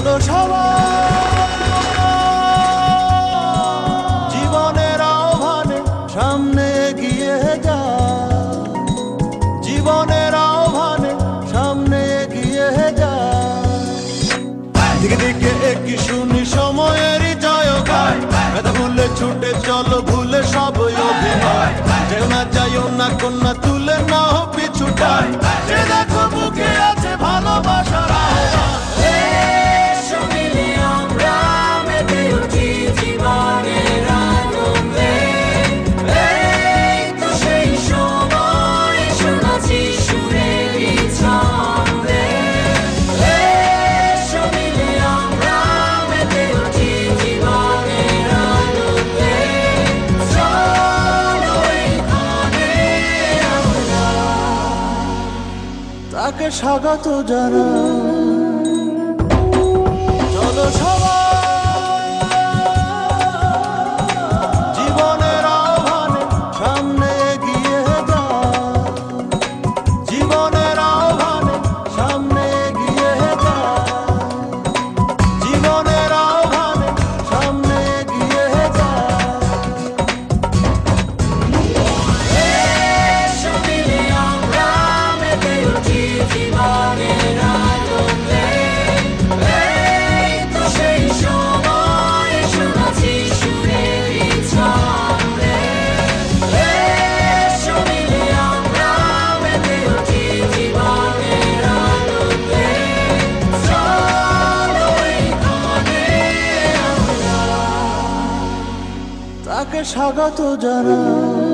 চলো সবাই জীবনের আহ্বানে সামনে এগিয়ে যায়, জীবনের আহ্বানে সামনে এগিয়ে যায়। দিকে দিকে একই শুনি সময়েরই জয়গান, ব্যথা ভুলে ছুটে চলো ভুলে সব অভিনয়। যেও না যাইও না কন্যা তুলে না পিছুটাই, যে দেখো বুকে আছে ভালোবাসার আহ্বান। তাকে স্বাগত জানাই, চলো সবাই জীবনের আহ্বানে সামনে এগিয়ে যায়, জীবনের আহ্বানে সামনে এগিয়ে যায়, জীবনের আহ্বানে সামনে এগিয়ে যায়। তাকে স্বাগত জানাই।